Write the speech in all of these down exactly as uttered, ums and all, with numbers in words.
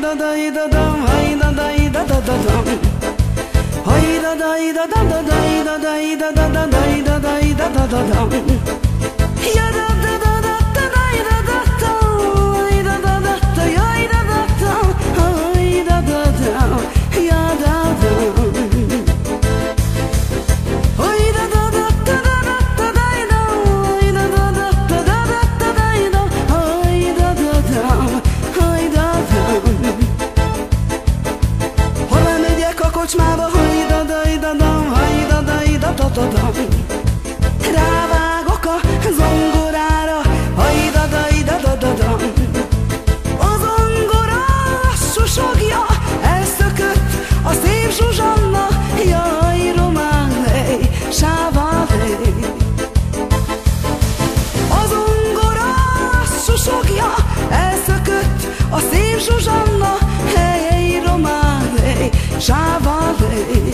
da da da dum, hay da da da da da dum, hay da da da da da da da da da da da da da da da dum, ya da da da da da da da da, hay da da da da, hay da da da, hay da da da, ya da da. Kocsmába, hajda-dajda-dam, hajda-dajda-da-da-dam, rávágok a zongorára, hajda-dajda-da-da-dam. A zongora susogja, elszökött a szép Zsuzsanna, jaj, román lej, sávállej. A zongora susogja, elszökött a szép Zsuzsanna, hely, román lej, sávállej.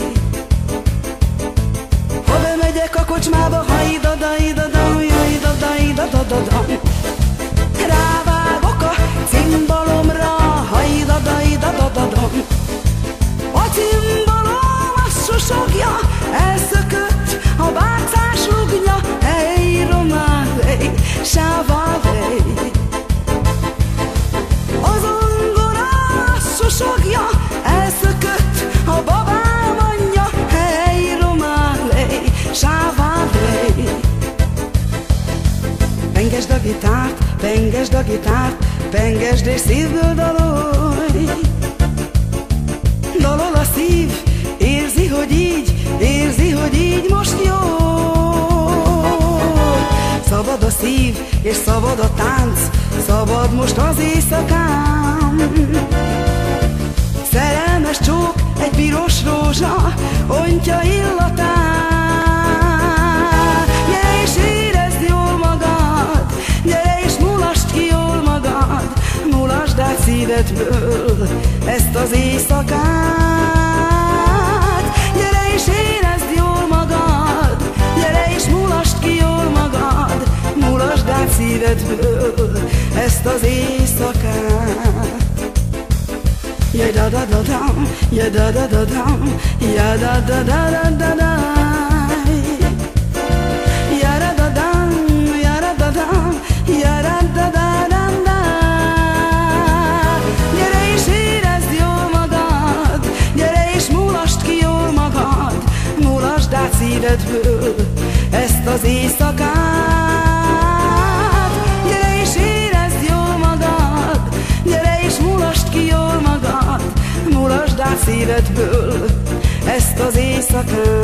Ha bemegyek a kocsmába, hajda-dajda-dam, jaj-da-dajda-da-da-dam, rávágok a cimbalomra, hajda-dajda-da-da-dam. A cimbalom azt susogja, elszökött a bácás rugnya, hely, román lej, sávállej. A zongora azt susogja, elszökött a babám anyja, hely, román lej, sávállej. Pengesd a gitárt, pengesd a gitárt, pengesd és szívből dalolj. Dalol a szív, érzi, hogy így, érzi, hogy így most jó. Szabad a szív, és szabad a tánc, szabad most az éjszakám. Szerelmes csók, egy piros rózsa, ontja illatát. Gyere és érezd jól magad, gyere és mulasd ki jól magad, mulasd át szívedből ezt az éjszakát. Gyere és érezd jól magad, gyere és mulasd ki jól magad, mulasd át szívedből ezt az éjszakát. Ya da da da dum, ya da da da dum, ya da da da da da da, ya da da dum, ya da da dum, ya da da da da da. Gyere és érezd jól magad, gyere és mulasd ki jól magad, mulasd át szívedből ezt az éjszakát. Gyere és érezd jól magad, gyere és mulasd ki jól magad, mulasd át szívedből ezt az éjszakát.